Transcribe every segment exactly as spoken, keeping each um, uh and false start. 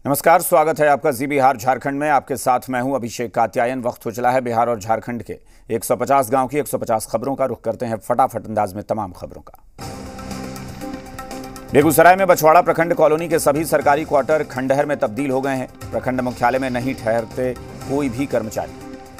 नमस्कार, स्वागत है आपका जी बिहार झारखंड में। आपके साथ मैं हूं अभिषेक कात्यायन। वक्त हो चला है बिहार और झारखंड के एक सौ पचास गांव की एक सौ पचास खबरों का। रुख करते हैं फटाफट अंदाज में तमाम खबरों का। बेगूसराय में बछवाड़ा प्रखंड कॉलोनी के सभी सरकारी क्वार्टर खंडहर में तब्दील हो गए हैं। प्रखंड मुख्यालय में नहीं ठहरते कोई भी कर्मचारी।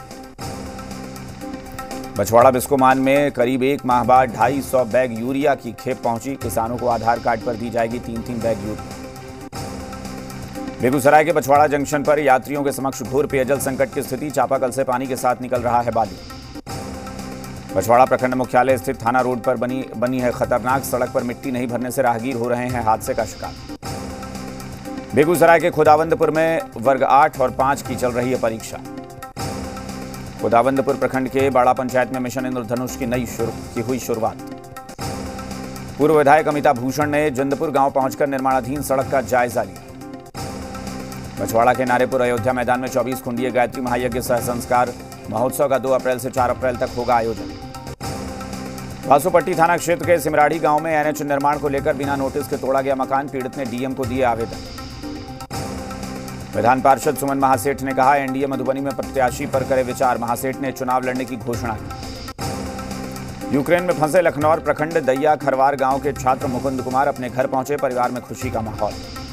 बछवाड़ा बिस्कोमान में करीब एक माह बाद ढाई सौ बैग यूरिया की खेप पहुंची। किसानों को आधार कार्ड पर दी जाएगी तीन तीन बैग यूरिया। बेगूसराय के बछवाड़ा जंक्शन पर यात्रियों के समक्ष घोर पेयजल संकट की स्थिति। चापाकल से पानी के साथ निकल रहा है बालू। बछवाड़ा प्रखंड मुख्यालय स्थित थाना रोड पर बनी बनी है खतरनाक सड़क पर मिट्टी नहीं भरने से राहगीर हो रहे हैं हादसे का शिकार। बेगूसराय के खुदावंदपुर में वर्ग आठ और पांच की चल रही है परीक्षा। खुदावंदपुर प्रखंड के बाड़ा पंचायत में मिशन इंद्रधनुष की नई शुरू की हुई शुरुआत। पूर्व विधायक अमिता भूषण ने जंदपुर गांव पहुंचकर निर्माणाधीन सड़क का जायजा लिया। बछवाड़ा के नारेपुर अयोध्या मैदान में चौबीस कुंडीय गायत्री महायज्ञ सह संस्कार महोत्सव का दो अप्रैल से चार अप्रैल तक होगा आयोजन। बासोपट्टी थाना क्षेत्र के सिमराड़ी गांव में एनएच निर्माण को लेकर बिना नोटिस के तोड़ा गया मकान। पीड़ित ने डीएम को दिए आवेदन। विधान पार्षद सुमन महासेठ ने कहा, एनडीए मधुबनी में प्रत्याशी पर करे विचार। महासेठ ने चुनाव लड़ने की घोषणा की। यूक्रेन में फंसे लखनौर प्रखंड दैया खरवार गांव के छात्र मुकुंद कुमार अपने घर पहुंचे। परिवार में खुशी का माहौल।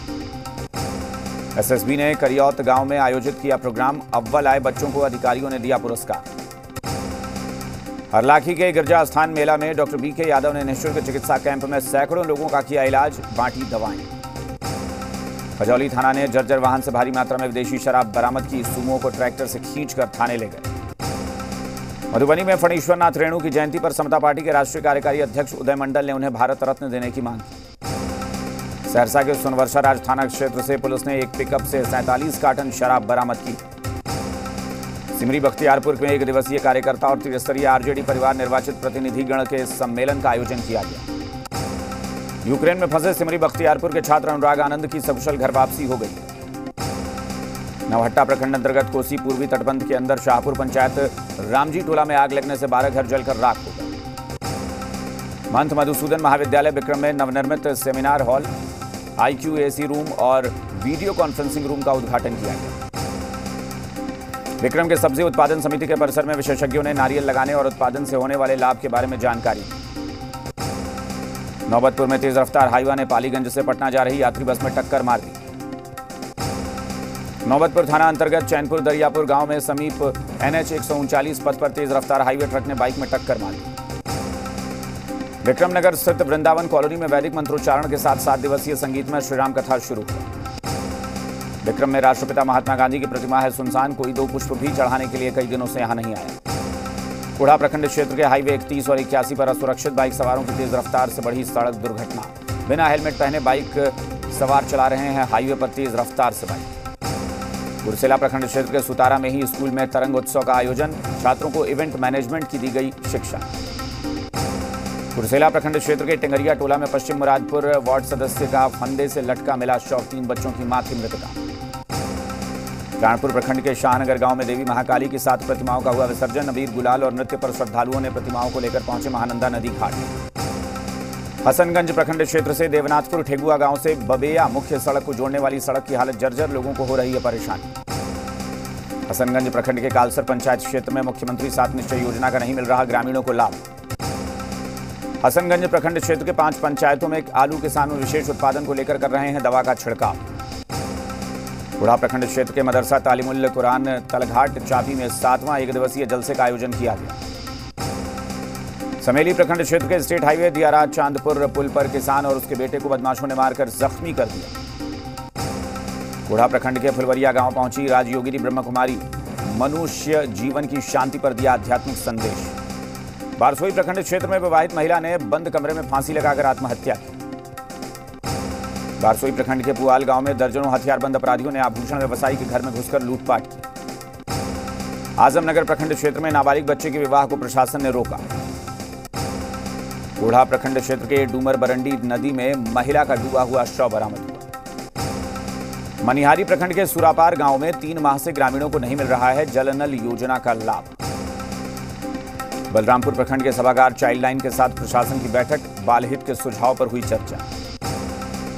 एसएसबी ने करियौत गांव में आयोजित किया प्रोग्राम। अव्वल आए बच्चों को अधिकारियों ने दिया पुरस्कार। हरलाखी के गिरजा स्थान मेला में डॉक्टर बी के यादव ने निःशुल्क चिकित्सा कैंप में सैकड़ों लोगों का किया इलाज, बांटी दवाएं। खजौली थाना ने जर्जर वाहन से भारी मात्रा में विदेशी शराब बरामद की। सुमो को ट्रैक्टर से खींचकर थाने ले गए। मधुबनी में फणीश्वरनाथ रेणु की जयंती पर समता पार्टी के राष्ट्रीय कार्यकारी अध्यक्ष उदय मंडल ने उन्हें भारत रत्न देने की मांग की। सहरसा के सोनवर्षा राज थाना क्षेत्र से पुलिस ने एक पिकअप से सैंतालीस कार्टन शराब बरामद की। सिमरी बख्तियारपुर में एक दिवसीय कार्यकर्ता और त्रिस्तरीय आरजेडी परिवार निर्वाचित प्रतिनिधिगण के सम्मेलन का आयोजन किया गया। यूक्रेन में फंसे सिमरी बख्तियारपुर के छात्र अनुराग आनंद की सकुशल घर वापसी हो गई। नवहट्टा प्रखंड अंतर्गत कोसी पूर्वी तटबंध के अंदर शाहपुर पंचायत रामजी टोला में आग लगने से बारह घर जलकर राख हो गए। महंत मधुसूदन महाविद्यालय विक्रम में नवनिर्मित seminar hall, IQ AC room और वीडियो कॉन्फ्रेंसिंग रूम का उद्घाटन किया गया। विक्रम के सब्जी उत्पादन समिति के परिसर में विशेषज्ञों ने नारियल लगाने और उत्पादन से होने वाले लाभ के बारे में जानकारी दी। नौबतपुर में तेज रफ्तार हाईवा ने पालीगंज से पटना जा रही यात्री बस में टक्कर मार दी। नौबतपुर थाना अंतर्गत चैनपुर दरियापुर गांव में समीप एनएच एक सौ उनचालीस पथ पर तेज रफ्तार हाईवे ट्रक ने बाइक में टक्कर मार दी। विक्रमनगर स्थित वृंदावन कॉलोनी में वैदिक मंत्रोच्चारण के साथ सात दिवसीय संगीतमय श्रीराम कथा शुरू हुई। विक्रम में राष्ट्रपिता महात्मा गांधी की प्रतिमा है सुनसान। कोई दो पुष्प भी चढ़ाने के लिए कई दिनों से यहां नहीं आया। कोढ़ा प्रखंड क्षेत्र के हाईवे इकतीस और इक्यासी पर असुरक्षित बाइक सवारों की तेज रफ्तार से बढ़ी सड़क दुर्घटना। बिना हेलमेट पहने बाइक सवार चला रहे हैं हाईवे पर तेज रफ्तार से बाइक। कुर्सेला प्रखंड क्षेत्र के सुतारा में ही स्कूल में तरंग उत्सव का आयोजन। छात्रों को इवेंट मैनेजमेंट की दी गई शिक्षा। कुर्सेला प्रखंड क्षेत्र के टेंगरिया टोला में पश्चिम मुरादपुर वार्ड सदस्य का फंदे से लटका मिला शव। तीन बच्चों की मां थी मृतका। प्राणपुर प्रखंड के शाहनगर गांव में देवी महाकाली की सात प्रतिमाओं का हुआ विसर्जन। अबीर गुलाल और नृत्य पर श्रद्धालुओं ने प्रतिमाओं को लेकर पहुंचे महानंदा नदी घाट। हसनगंज प्रखंड क्षेत्र से देवनाथपुर ठेगुआ गांव से बबेया मुख्य सड़क को जोड़ने वाली सड़क की हालत जर्जर, लोगों को हो रही है परेशानी। हसनगंज प्रखंड के कालसर पंचायत क्षेत्र में मुख्यमंत्री सात निश्चय योजना का नहीं मिल रहा ग्रामीणों को लाभ। हसनगंज प्रखंड क्षेत्र के पांच पंचायतों में आलू किसान विशेष उत्पादन को लेकर कर रहे हैं दवा का छिड़काव। बुढ़ा प्रखंड क्षेत्र के मदरसा तालीमुल कुरान तलघाट चापी में सातवां एक दिवसीय जलसे का आयोजन किया गया। समेली प्रखंड क्षेत्र के स्टेट हाईवे दियारा चांदपुर पुल पर किसान और उसके बेटे को बदमाशों ने मारकर जख्मी कर दिया। बुढ़ा प्रखंड के फुलवरिया गांव पहुंची राजयोगिनी ब्रह्म कुमारी। मनुष्य जीवन की शांति पर दिया आध्यात्मिक संदेश। बारसोई प्रखंड क्षेत्र में विवाहित महिला ने बंद कमरे में फांसी लगाकर आत्महत्या की। बारसोई प्रखंड के पुआल गांव में दर्जनों हथियारबंद अपराधियों ने आभूषण व्यवसायी के घर में घुसकर लूटपाट की। आजमनगर प्रखंड क्षेत्र में नाबालिग बच्चे के विवाह को प्रशासन ने रोका। कोढ़ा प्रखंड क्षेत्र के डूमर बरंडी नदी में महिला का डूबा हुआ शव बरामद हुआ। मनिहारी प्रखंड के सुरापार गांव में तीन माह से ग्रामीणों को नहीं मिल रहा है जल नल योजना का लाभ। बलरामपुर प्रखंड के सभागार चाइल्ड लाइन के साथ प्रशासन की बैठक। बाल हित के सुझाव पर हुई चर्चा।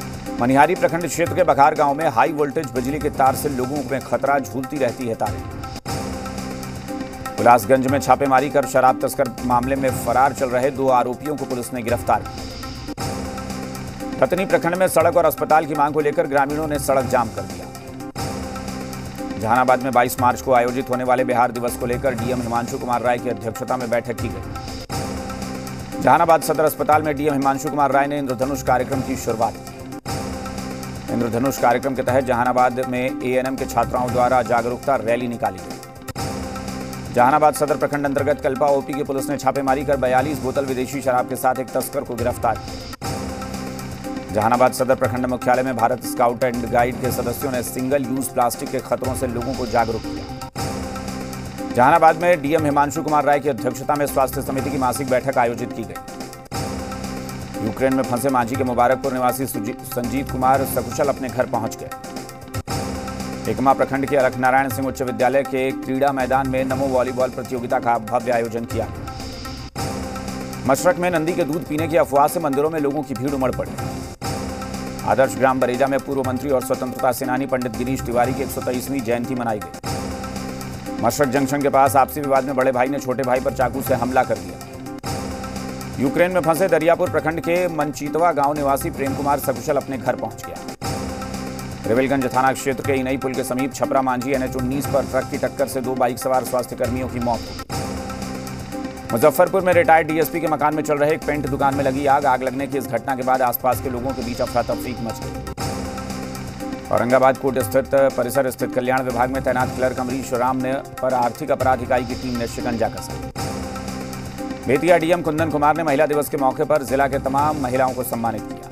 मनिहारी प्रखंड क्षेत्र के बखार गांव में हाई वोल्टेज बिजली के तार से लोगों में खतरा, झूलती रहती है तारें। हुलासगंज में छापेमारी कर शराब तस्कर मामले में फरार चल रहे दो आरोपियों को पुलिस ने गिरफ्तार किया। रतनी प्रखंड में सड़क और अस्पताल की मांग को लेकर ग्रामीणों ने सड़क जाम कर दिया। जहानाबाद में बाईस मार्च को आयोजित होने वाले बिहार दिवस को लेकर डीएम हिमांशु कुमार राय की अध्यक्षता में बैठक की गई। जहानाबाद सदर अस्पताल में डीएम हिमांशु कुमार राय ने इंद्रधनुष कार्यक्रम की शुरुआत की। इंद्रधनुष कार्यक्रम के तहत जहानाबाद में एएनएम के छात्राओं द्वारा जागरूकता रैली निकाली गई। जहानाबाद सदर प्रखंड अंतर्गत कल्पा ओपी की पुलिस ने छापेमारी कर बयालीस बोतल विदेशी शराब के साथ एक तस्कर को गिरफ्तार किया। जहानाबाद सदर प्रखंड मुख्यालय में भारत स्काउट एंड गाइड के सदस्यों ने सिंगल यूज प्लास्टिक के खतरों से लोगों को जागरूक किया। जहानाबाद में डीएम हिमांशु कुमार राय की अध्यक्षता में स्वास्थ्य समिति की मासिक बैठक आयोजित की गई। यूक्रेन में फंसे मांझी के मुबारकपुर निवासी संजीत कुमार सकुशल अपने घर पहुंच गए। एकमा प्रखंड के अलख नारायण सिंह उच्च विद्यालय के क्रीड़ा मैदान में नमो वॉलीबॉल प्रतियोगिता का भव्य आयोजन किया। मशरक में नंदी के दूध पीने की अफवाह से मंदिरों में लोगों की भीड़ उमड़ पड़ी। आदर्श ग्राम बरेजा में पूर्व मंत्री और स्वतंत्रता सेनानी पंडित गिरीश तिवारी की एक सौ तेईसवीं जयंती मनाई गई। मशरक जंक्शन के पास आपसी विवाद में बड़े भाई ने छोटे भाई पर चाकू से हमला कर दिया। यूक्रेन में फंसे दरियापुर प्रखंड के मनचीतवा गांव निवासी प्रेम कुमार सकुशल अपने घर पहुंच गया। रेवलगंज थाना क्षेत्र के इनई पुल के समीप छपरा मांझी एनएच उन्नीस पर ट्रक की टक्कर से दो बाइक सवार स्वास्थ्य कर्मियों की मौत हो गई। मुजफ्फरपुर में रिटायर्ड डीएसपी के मकान में चल रहे एक पेंट दुकान में लगी आग आग लगने की इस घटना के बाद आसपास के लोगों के बीच अफरा तफरी मच गई। औरंगाबाद कोर्ट स्थित परिसर स्थित कल्याण विभाग में तैनात क्लर्क अमरीश राम ने पर आर्थिक अपराध इकाई की टीम ने शिकंजा कसा। बेतिया डीएम कुंदन कुमार ने महिला दिवस के मौके पर जिला के तमाम महिलाओं को सम्मानित किया।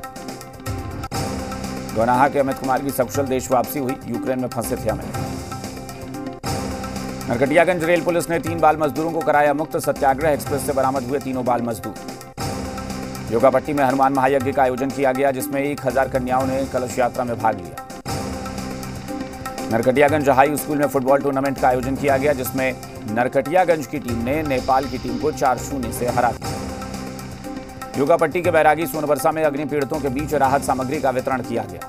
गौनाहा के अमित कुमार की सकुशल देश वापसी हुई। यूक्रेन में फंसे थे अमित। नरकटियागंज रेल पुलिस ने तीन बाल मजदूरों को कराया मुक्त। सत्याग्रह एक्सप्रेस से बरामद हुए तीनों बाल मजदूर। योगापट्टी में हनुमान महायज्ञ का आयोजन किया गया, जिसमें एक हजार कन्याओं ने कलश यात्रा में भाग लिया। नरकटियागंज हाई स्कूल में फुटबॉल टूर्नामेंट का आयोजन किया गया, जिसमें नरकटियागंज की टीम ने नेपाल की टीम को चार शून्य से हरा दिया। योगापट्टी के बैरागी सोनबरसा में अग्नि पीड़ितों के बीच राहत सामग्री का वितरण किया गया।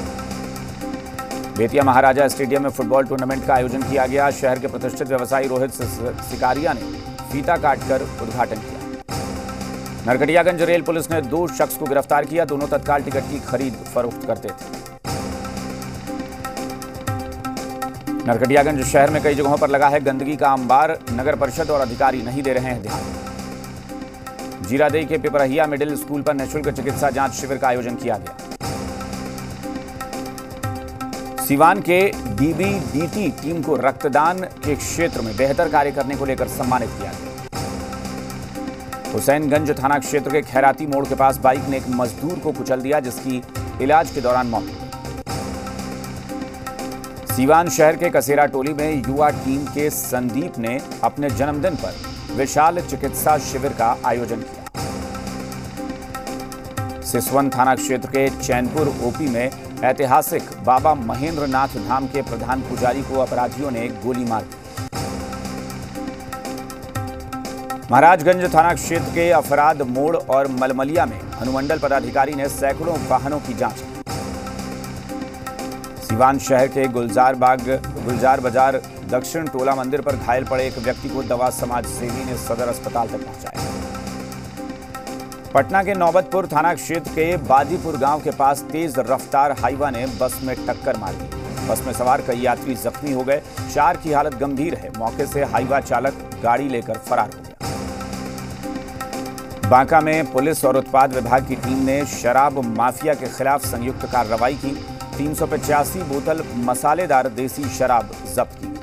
बेतिया महाराजा स्टेडियम में फुटबॉल टूर्नामेंट का आयोजन किया गया। शहर के प्रतिष्ठित व्यवसायी रोहित सिकारिया ने फीता काटकर उद्घाटन किया। नरकटियागंज रेल पुलिस ने दो शख्स को गिरफ्तार किया। दोनों तत्काल टिकट की खरीद फरोख्त करते थे। नरकटियागंज शहर में कई जगहों पर लगा है गंदगी का अंबार। नगर परिषद और अधिकारी नहीं दे रहे हैं ध्यान। जीरादेई के पिपरहिया मिडिल स्कूल पर निःशुल्क चिकित्सा जांच शिविर का आयोजन किया गया। सीवान के डीबीडीटी टीम को रक्तदान के क्षेत्र में बेहतर कार्य करने को लेकर सम्मानित किया गया। हुसैनगंज थाना क्षेत्र के खैराती मोड़ के पास बाइक ने एक मजदूर को कुचल दिया, जिसकी इलाज के दौरान मौत हो गई। सीवान शहर के कसेरा टोली में युवा टीम के संदीप ने अपने जन्मदिन पर विशाल चिकित्सा शिविर का आयोजन किया। सिसवन थाना क्षेत्र के चैनपुर ओपी में ऐतिहासिक बाबा महेंद्र नाथ धाम के प्रधान पुजारी को अपराधियों ने गोली मार दी। महाराजगंज थाना क्षेत्र के अफराद मोड़ और मलमलिया में अनुमंडल पदाधिकारी ने सैकड़ों वाहनों की जांच की। सीवान शहर के गुलजार बाग गुलजार बाजार दक्षिण टोला मंदिर पर घायल पड़े एक व्यक्ति को दवा समाज सेवी ने सदर अस्पताल तक पहुंचाया। पटना के नौबतपुर थाना क्षेत्र के बादीपुर गांव के पास तेज रफ्तार हाईवा ने बस में टक्कर मार दी। बस में सवार कई यात्री जख्मी हो गए। चार की हालत गंभीर है। मौके से हाईवा चालक गाड़ी लेकर फरार हो गया। बांका में पुलिस और उत्पाद विभाग की टीम ने शराब माफिया के खिलाफ संयुक्त कार्रवाई की। तीन सौ पचासी बोतल मसालेदार देसी शराब जब्त की।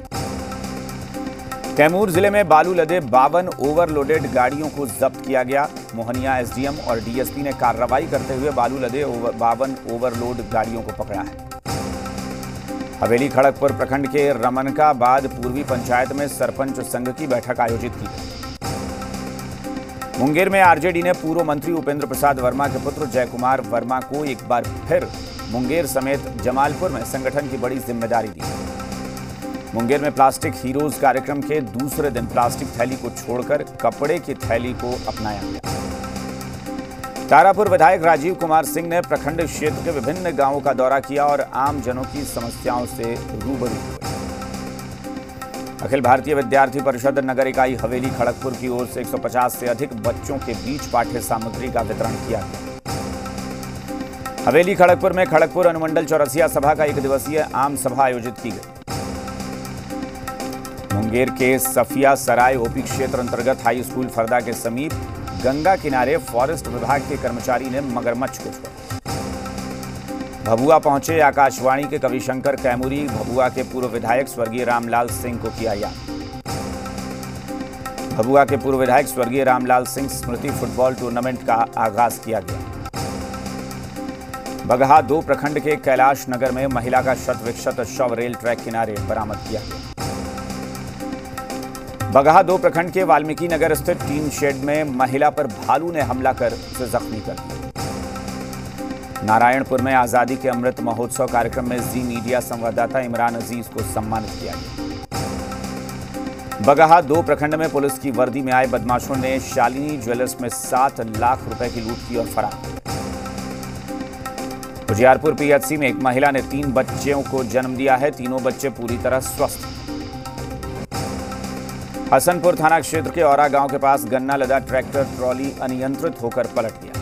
कैमूर जिले में बालू लदे बावन ओवरलोडेड गाड़ियों को जब्त किया गया। मोहनिया एसडीएम और डीएसपी ने कार्रवाई करते हुए बालू लदे ओवर, बावन ओवरलोड गाड़ियों को पकड़ा है। हवेली खड़गपुर प्रखंड के रमनकाबाद पूर्वी पंचायत में सरपंच संघ की बैठक आयोजित की गई। मुंगेर में आरजेडी ने पूर्व मंत्री उपेंद्र प्रसाद वर्मा के पुत्र जयकुमार वर्मा को एक बार फिर मुंगेर समेत जमालपुर में संगठन की बड़ी जिम्मेदारी दी। मुंगेर में प्लास्टिक हीरोज कार्यक्रम के दूसरे दिन प्लास्टिक थैली को छोड़कर कपड़े की थैली को अपनाया गया। तारापुर विधायक राजीव कुमार सिंह ने प्रखंड क्षेत्र के विभिन्न गांवों का दौरा किया और आम जनों की समस्याओं से रूबरू हुए। अखिल भारतीय विद्यार्थी परिषद नगर इकाई हवेली खड़गपुर की ओर से एक सौ पचास से अधिक बच्चों के बीच पाठ्य सामग्री का वितरण किया गया। हवेली खड़गपुर में खड़गपुर अनुमंडल चौरसिया सभा का एक दिवसीय आम सभा आयोजित की गई। मुंगेर के सफिया सराय ओपी क्षेत्र अंतर्गत हाई स्कूल फरदा के समीप गंगा किनारे फॉरेस्ट विभाग के कर्मचारी ने मगरमच्छ को छोड़ा। भभुआ पहुंचे आकाशवाणी के कविशंकर कैमूरी भभुआ के पूर्व विधायक स्वर्गीय रामलाल सिंह को किया याद। भभुआ के पूर्व विधायक स्वर्गीय रामलाल सिंह स्मृति फुटबॉल टूर्नामेंट का आगाज किया गया। बगहा दो प्रखंड के कैलाश नगर में महिला का शत विक्षत शव रेल ट्रैक किनारे बरामद किया गया। बगहा दो प्रखंड के वाल्मीकि नगर स्थित टीन शेड में महिला पर भालू ने हमला कर उसे जख्मी कर दिया। नारायणपुर में आजादी के अमृत महोत्सव कार्यक्रम में जी मीडिया संवाददाता इमरान अजीज को सम्मानित किया गया। बगहा दो प्रखंड में पुलिस की वर्दी में आए बदमाशों ने शालिनी ज्वेलर्स में सात लाख रुपए की लूट की और फरार। उजियारपुर पीएचसी में एक महिला ने तीन बच्चों को जन्म दिया है। तीनों बच्चे पूरी तरह स्वस्थ हैं। हसनपुर थाना क्षेत्र के औरा गांव के पास गन्ना लदा ट्रैक्टर ट्रॉली अनियंत्रित होकर पलट गया।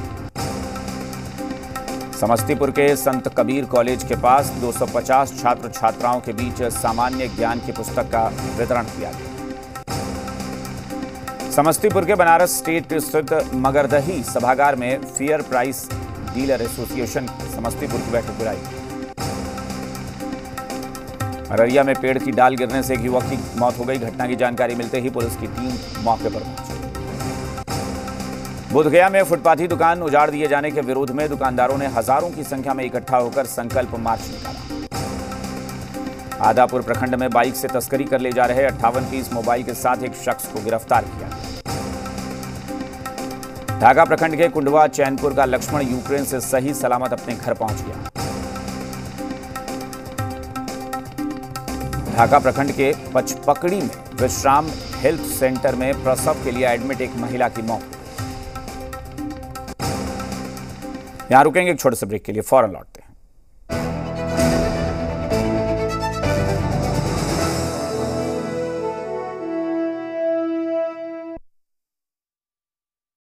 समस्तीपुर के संत कबीर कॉलेज के पास दो सौ पचास छात्र छात्राओं के बीच सामान्य ज्ञान की पुस्तक का वितरण किया गया। समस्तीपुर के बनारस स्टेट स्थित मगरदही सभागार में fair price dealer association Samastipur की बैठक बुलाई। अररिया में पेड़ की डाल गिरने से एक युवक की मौत हो गई। घटना की जानकारी मिलते ही पुलिस की टीम मौके पर पहुंची। बोधगया में फुटपाथी दुकान उजाड़ दिए जाने के विरोध में दुकानदारों ने हजारों की संख्या में इकट्ठा होकर संकल्प मार्च निकाला। आदापुर प्रखंड में बाइक से तस्करी कर ले जा रहे अट्ठावन पीस मोबाइल के साथ एक शख्स को गिरफ्तार किया गया। ढाका प्रखंड के कुंडवा चैनपुर का लक्ष्मण यूक्रेन से सही सलामत अपने घर पहुंच गया। ढाका प्रखंड के पचपकड़ी में विश्राम हेल्थ सेंटर में प्रसव के लिए एडमिट एक महिला की मौत। यहां रुकेंगे एक छोटे से ब्रेक के लिए, फौरन लौटते हैं।